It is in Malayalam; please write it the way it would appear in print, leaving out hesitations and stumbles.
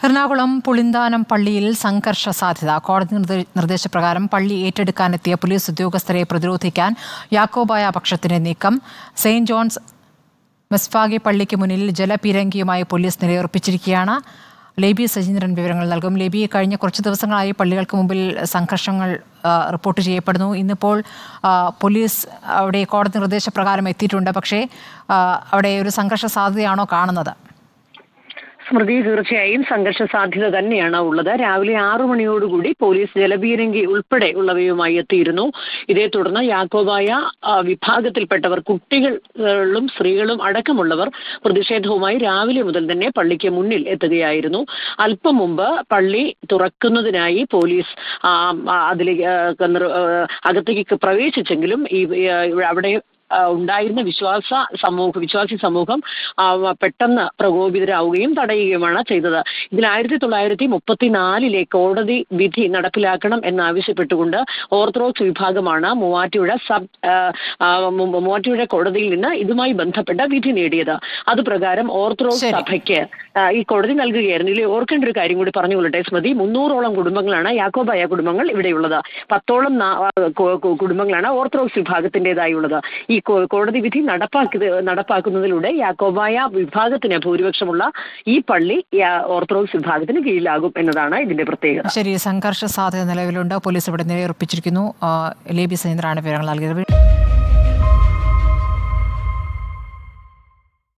എറണാകുളം പുളിന്താനം പള്ളിയിൽ സംഘർഷ സാധ്യത. കോടതി നിർദ്ദേശപ്രകാരം പള്ളി ഏറ്റെടുക്കാനെത്തിയ പോലീസ് ഉദ്യോഗസ്ഥരെ പ്രതിരോധിക്കാൻ യാക്കോബായ പക്ഷത്തിന്റെ നീക്കം. സെയിന്റ് ജോൺസ് മെസ്ഫാഗെ പള്ളിക്ക് മുന്നിൽ ജലപീരങ്കിയുമായി പോലീസ് നിലയുറപ്പിച്ചിരിക്കുകയാണ്. ലേബി സജീന്ദ്രൻ വിവരങ്ങൾ നൽകും. ലേബി, കഴിഞ്ഞ കുറച്ച് ദിവസങ്ങളായി പള്ളികൾക്ക് മുമ്പിൽ സംഘർഷങ്ങൾ റിപ്പോർട്ട് ചെയ്യപ്പെടുന്നു. ഇന്നിപ്പോൾ പോലീസ് അവിടെ കോടതി നിർദ്ദേശപ്രകാരം എത്തിയിട്ടുണ്ട്. പക്ഷേ അവിടെ ഒരു സംഘർഷ സാധ്യതയാണോ കാണുന്നത്? സ്മൃതി, തീർച്ചയായും സംഘർഷ സാധ്യത തന്നെയാണ് ഉള്ളത്. രാവിലെ 6 മണിയോടുകൂടി പോലീസ് ജലപീരങ്കി ഉൾപ്പെടെ ഉള്ളവയുമായി എത്തിയിരുന്നു. ഇതേ തുടർന്ന് യാക്കോബായ വിഭാഗത്തിൽപ്പെട്ടവർ, കുട്ടികളും സ്ത്രീകളും അടക്കമുള്ളവർ പ്രതിഷേധവുമായി രാവിലെ മുതൽ തന്നെ പള്ളിക്ക് മുന്നിൽ എത്തുകയായിരുന്നു. അല്പം മുമ്പ് പള്ളി തുറക്കുന്നതിനായി പോലീസ് അകത്തേക്ക് പ്രവേശിച്ചെങ്കിലും അവിടെ ഉണ്ടായിരുന്ന വിശ്വാസി സമൂഹം പെട്ടെന്ന് പ്രകോപിതരാവുകയും തടയുകയുമാണ് ചെയ്തത്. ഇതിൽ 1934 കോടതി വിധി നടപ്പിലാക്കണം എന്നാവശ്യപ്പെട്ടുകൊണ്ട് ഓർത്തഡോക്സ് വിഭാഗമാണ് മൂവാറ്റുപുഴ കോടതിയിൽ നിന്ന് ഇതുമായി ബന്ധപ്പെട്ട വിധി നേടിയത്. അതുപ്രകാരം ഓർത്തഡോക്സ് സഭയ്ക്ക് ഈ കോടതി നൽകുകയായിരുന്നു. ഇതിൽ ഓർക്കേണ്ട ഒരു കാര്യം കൂടി പറഞ്ഞുകൊള്ളട്ടെ സ്മൃതി. 300ഓളം കുടുംബങ്ങളാണ് യാക്കോബായ കുടുംബങ്ങൾ ഇവിടെയുള്ളത്. 10ഓളം കുടുംബങ്ങളാണ് ഓർത്തഡോക്സ് വിഭാഗത്തിൻ്റെതായുള്ളത്. ഈ കോടതി വിധി നടപ്പാക്കുന്നതിലൂടെ യാക്കോബായ വിഭാഗത്തിന് ഭൂരിപക്ഷമുള്ള ഈ പള്ളി ഓർത്തഡോക്സ് വിഭാഗത്തിന് കീഴിലാകും എന്നതാണ് ഇതിന്റെ പ്രത്യേകത. ശരി, സംഘർഷ സാധ്യത നിലവിലുണ്ട്. പോലീസ് ഇവിടെ നിലയുറപ്പിച്ചിരിക്കുന്നു. ലേബി സജീന്ദ്രനാണ് വിവരങ്ങൾ നൽകിയത്.